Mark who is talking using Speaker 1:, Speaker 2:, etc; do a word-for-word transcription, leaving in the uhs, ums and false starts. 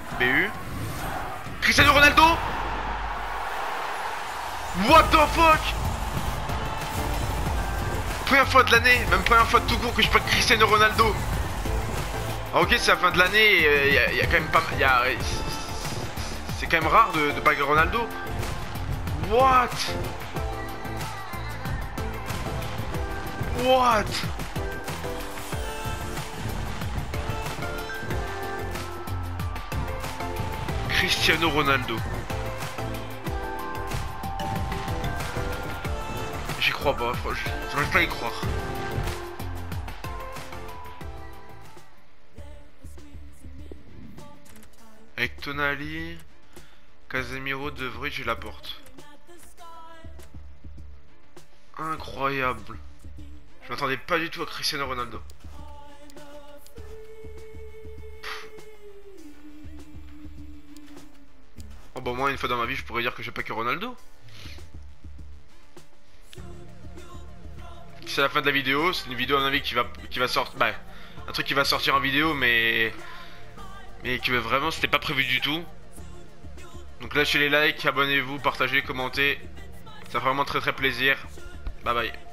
Speaker 1: B U. Cristiano Ronaldo. What the fuck. Première fois de l'année, même première fois de tout court que je pack Cristiano Ronaldo. Ah, ok, c'est la fin de l'année, il y, y, y a quand même pas... Y a, c'est quand même rare de, de pack Ronaldo. What? What? Cristiano Ronaldo. J'y crois pas, j'arrive pas à y croire. Avec Tonali, Casemiro, De Vrij, je la porte. Incroyable. Je m'attendais pas du tout à Cristiano Ronaldo. Oh bah moi une fois dans ma vie je pourrais dire que j'ai pas que Ronaldo. C'est la fin de la vidéo, c'est une vidéo à mon avis qui va qui va sortir, bah un truc qui va sortir en vidéo mais mais que vraiment c'était pas prévu du tout. Donc lâchez les likes, abonnez-vous, partagez, commentez, ça fait vraiment très très plaisir. Bye bye.